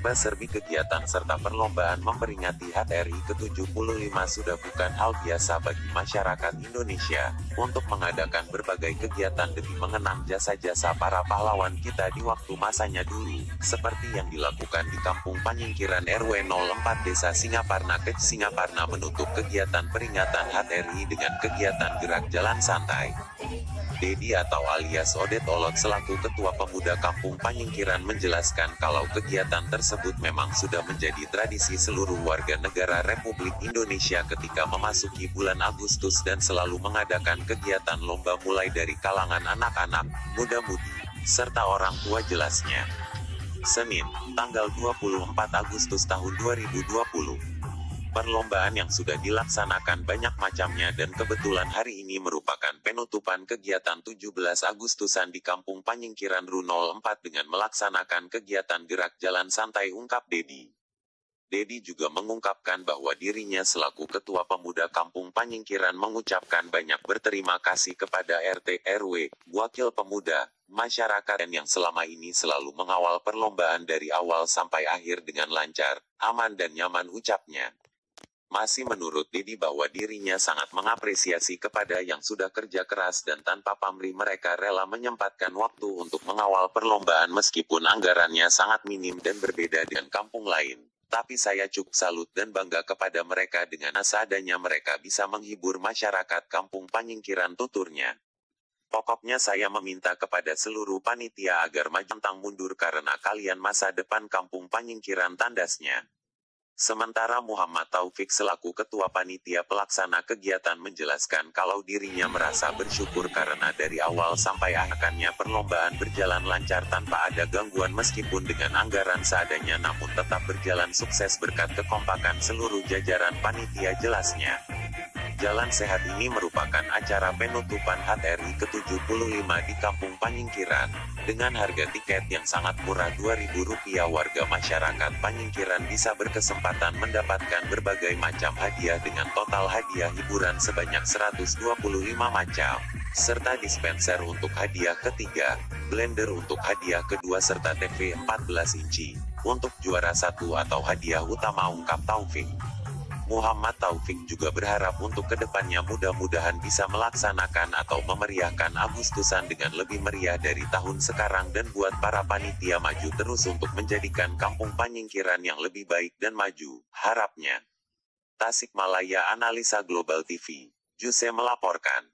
serba-serbi kegiatan serta perlombaan memperingati HTRI ke-75 sudah bukan hal biasa bagi masyarakat Indonesia, untuk mengadakan berbagai kegiatan demi mengenang jasa-jasa para pahlawan kita di waktu masanya dulu, seperti yang dilakukan di Kampung Panyingkiran RW 04 Desa Singaparna Kec Singaparna menutup kegiatan peringatan HTRI dengan kegiatan gerak jalan santai. Dedi atau alias Odet Olot selaku Ketua Pemuda Kampung Panyingkiran menjelaskan kalau kegiatan tersebut memang sudah menjadi tradisi seluruh warga negara Republik Indonesia ketika memasuki bulan Agustus dan selalu mengadakan kegiatan lomba mulai dari kalangan anak-anak, muda-mudi, serta orang tua jelasnya. Senin, tanggal 24 Agustus tahun 2020. Perlombaan yang sudah dilaksanakan banyak macamnya dan kebetulan hari ini merupakan penutupan kegiatan 17 Agustusan di Kampung Panyingkiran RW 04 dengan melaksanakan kegiatan gerak jalan santai, ungkap Dedi. Dedi juga mengungkapkan bahwa dirinya selaku Ketua Pemuda Kampung Panyingkiran mengucapkan banyak berterima kasih kepada RT, RW, wakil pemuda, masyarakat dan yang selama ini selalu mengawal perlombaan dari awal sampai akhir dengan lancar, aman dan nyaman, ucapnya. Masih menurut Dedi bahwa dirinya sangat mengapresiasi kepada yang sudah kerja keras dan tanpa pamrih mereka rela menyempatkan waktu untuk mengawal perlombaan meskipun anggarannya sangat minim dan berbeda dengan kampung lain. Tapi saya cukup salut dan bangga kepada mereka dengan seadanya mereka bisa menghibur masyarakat Kampung Panyingkiran, tuturnya. Pokoknya saya meminta kepada seluruh panitia agar maju pantang mundur karena kalian masa depan Kampung Panyingkiran, tandasnya. Sementara Muhammad Taufik selaku Ketua Panitia Pelaksana kegiatan menjelaskan kalau dirinya merasa bersyukur karena dari awal sampai akhirnya perlombaan berjalan lancar tanpa ada gangguan meskipun dengan anggaran seadanya namun tetap berjalan sukses berkat kekompakan seluruh jajaran panitia, jelasnya. Jalan Sehat ini merupakan acara penutupan HTRI ke-75 di Kampung Panyingkiran. Dengan harga tiket yang sangat murah Rp2.000, warga masyarakat Panyingkiran bisa berkesempatan mendapatkan berbagai macam hadiah dengan total hadiah hiburan sebanyak 125 macam, serta dispenser untuk hadiah ketiga, blender untuk hadiah kedua serta TV 14 inci, untuk juara satu atau hadiah utama, ungkap Taufik. Muhammad Taufik juga berharap untuk kedepannya mudah-mudahan bisa melaksanakan atau memeriahkan Agustusan dengan lebih meriah dari tahun sekarang dan buat para panitia maju terus untuk menjadikan Kampung Panyingkiran yang lebih baik dan maju, harapnya. Tasikmalaya, Analisa Global TV. Juse melaporkan.